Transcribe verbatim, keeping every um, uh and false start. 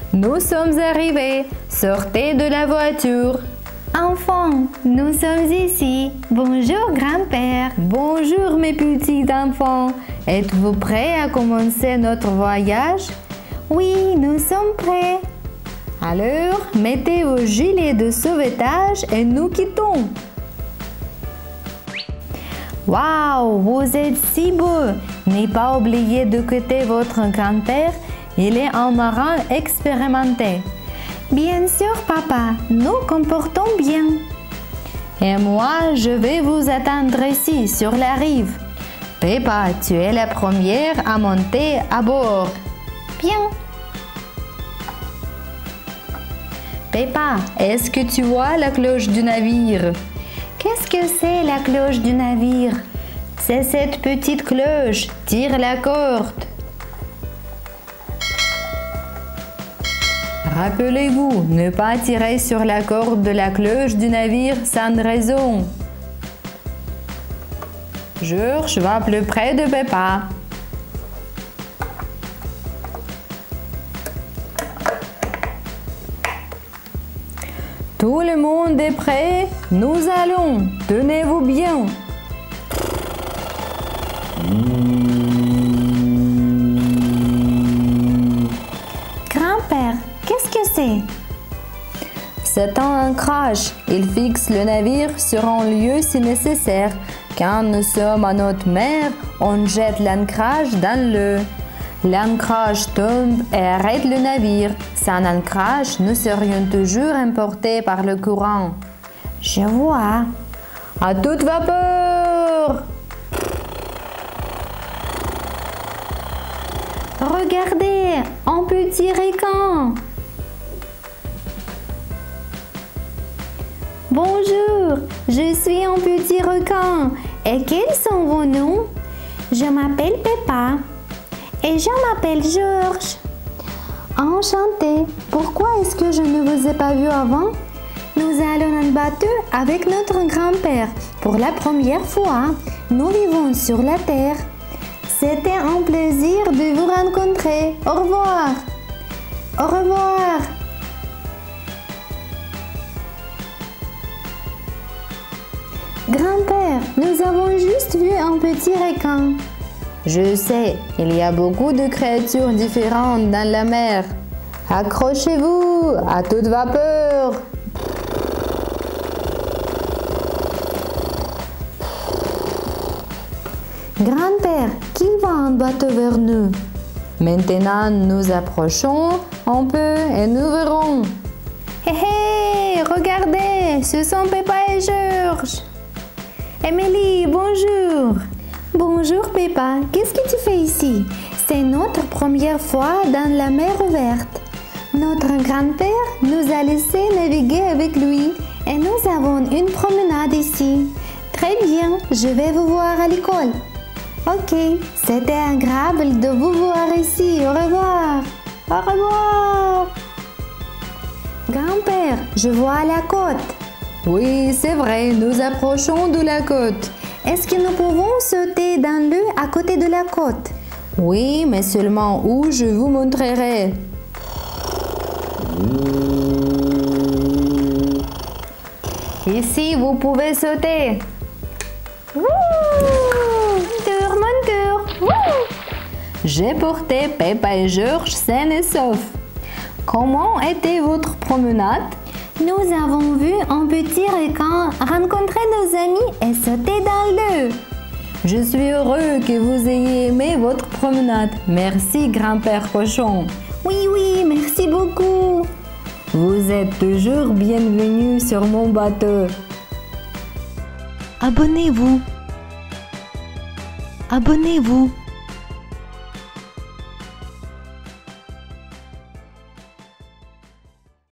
Nous sommes arrivés. Sortez de la voiture. Enfants, nous sommes ici. Bonjour grand-père. Bonjour mes petits enfants. Êtes-vous prêts à commencer notre voyage? Oui, nous sommes prêts. Alors, mettez vos gilets de sauvetage et nous quittons. Waouh, vous êtes si beau! N'ayez pas oublié de quitter votre grand-père. Il est un marin expérimenté. Bien sûr, papa, nous comportons bien. Et moi, je vais vous attendre ici, sur la rive. Peppa, tu es la première à monter à bord. Bien. Peppa, est-ce que tu vois la cloche du navire? Qu'est-ce que c'est la cloche du navire? C'est cette petite cloche. Tire la corde. Rappelez-vous, ne pas tirer sur la corde de la cloche du navire sans raison. George va plus près de Peppa. Tout le monde est prêt? Nous allons. Tenez-vous bien. Grand-père, qu'est-ce que c'est? C'est un ancrage. Il fixe le navire sur un lieu si nécessaire. Quand nous sommes à notre mer, on jette l'ancrage dans l'eau. L'ancrage tombe et arrête le navire. Sans ancrage, nous serions toujours emportés par le courant. Je vois. À toute vapeur! Regardez, un petit requin. Bonjour, je suis un petit requin. Et quels sont vos noms? Je m'appelle Peppa. Et je m'appelle George. Enchantée. Pourquoi est-ce que je ne vous ai pas vu avant? Nous allons en bateau avec notre grand-père. Pour la première fois, nous vivons sur la terre. C'était un plaisir de vous rencontrer. Au revoir. Au revoir. Grand-père, nous avons juste vu un petit requin. Je sais, il y a beaucoup de créatures différentes dans la mer. Accrochez-vous à toute vapeur. Grand-père, qui va en bateau vers nous? Maintenant, nous approchons un peu et nous verrons. Hé hé, regardez, ce sont Peppa et George. Émilie, bonjour. Bonjour Peppa, qu'est-ce que tu fais ici? C'est notre première fois dans la mer ouverte. Notre grand-père nous a laissé naviguer avec lui et nous avons une promenade ici. Très bien, je vais vous voir à l'école. Ok, c'était agréable de vous voir ici. Au revoir. Au revoir. Grand-père, je vois la côte. Oui, c'est vrai, nous approchons de la côte. Est-ce que nous pouvons sauter dans l'eau à côté de la côte? Oui, mais seulement où je vous montrerai. Ici, vous pouvez sauter. Wouh! Mon tour, mon tour. Wouh! J'ai porté Peppa et George sains et saufs. Comment était votre promenade? Nous avons vu un petit requin rencontrer nos amis et sauter dans l'eau. Je suis heureux que vous ayez aimé votre promenade. Merci, grand-père cochon. Oui, oui, merci beaucoup. Vous êtes toujours bienvenue sur mon bateau. Abonnez-vous. Abonnez-vous.